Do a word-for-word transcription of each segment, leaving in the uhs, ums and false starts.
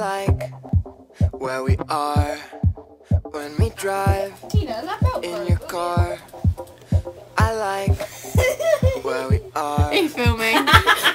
like where we are when we drive in your car. I like where we are. Are you filming?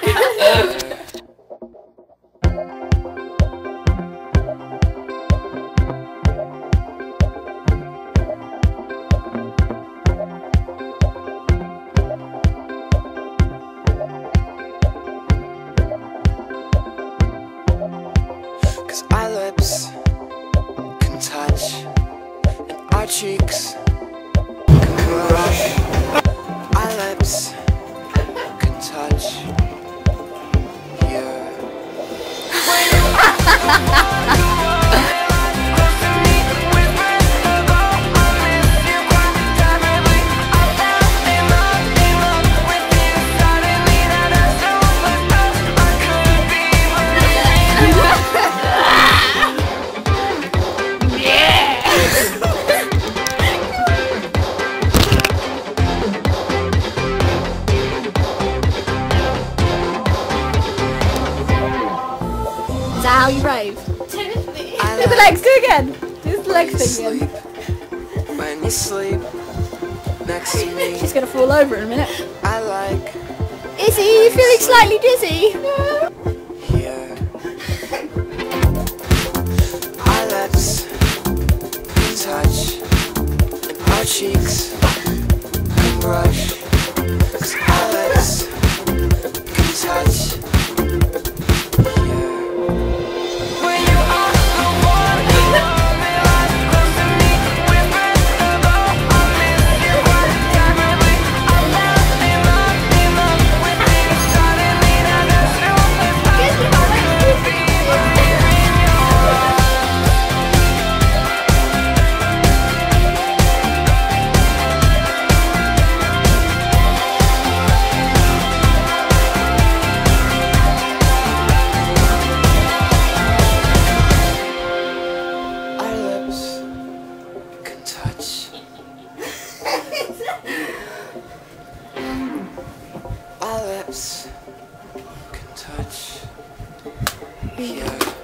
Cause our lips can touch and our cheeks can crush. Our lips can touch you. Is that how you rave? I Do the legs, do it again. Do the legs thing again. When you sleep next to me, She's gonna fall over in a minute. I like Izzy, you feeling slightly dizzy? here. Our lips can touch and our cheeks can brush. 'Cause our lips can touch. Our lips can touch here.